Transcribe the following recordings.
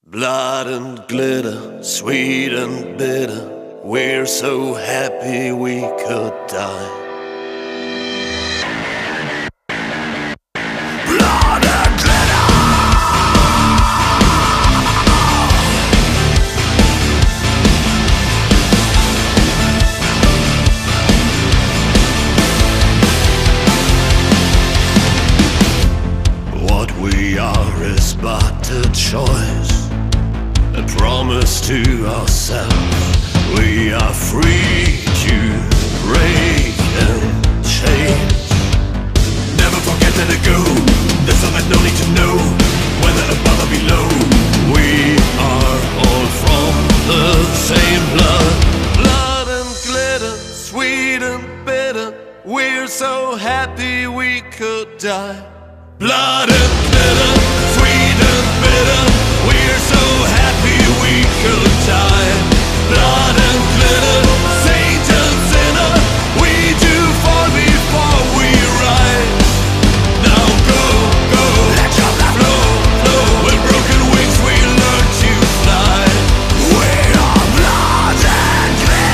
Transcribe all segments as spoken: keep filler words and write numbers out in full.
Blood and glitter, sweet and bitter, we're so happy we could die. Blood and glitter. What we are is but a choice, a promise to ourselves. We are free to break and change. Never forget, let it go. There's all that no need to know, whether above or below. We are all from the same blood. Blood and glitter, sweet and bitter, we're so happy we could die. Blood and glitter, sweet and bitter, we're so happy we could die. Blood and glitter, saint and sinner, we do fall before we rise. Now go, go, let your blood flow, flow. With broken wings we learn to fly. We are blood and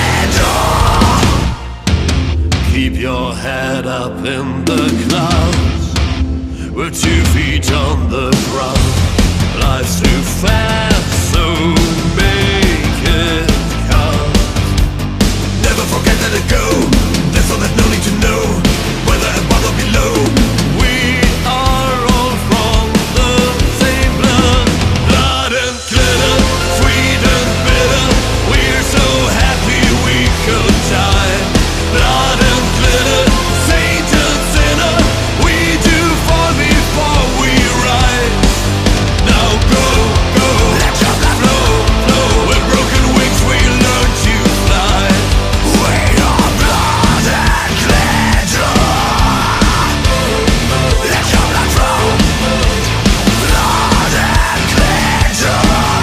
glitter. Keep your head up in the clouds, we're two feet on the ground. Life's too fast, so make it count. Never forget, let it go. There's all that no need to know, whether above or below. We are all from the same blood. Blood and glitter, sweet and bitter, we're so happy we could die. Blood and glitter, saint and sinner, we do fall before we rise. Now go, go, let your blood flow, flow. With broken wings we learn to fly. We are blood and glitter. Let your blood flow, blood and glitter.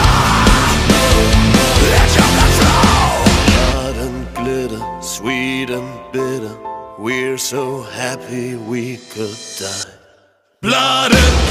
Let your blood flow. Blood and glitter, sweet and bitter, we're so happy we could die. Blood and